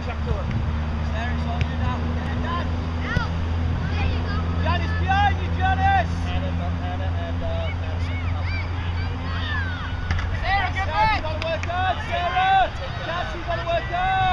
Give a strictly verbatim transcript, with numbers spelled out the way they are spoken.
Sarah, get back! Sarah! Cassie, got to work hard!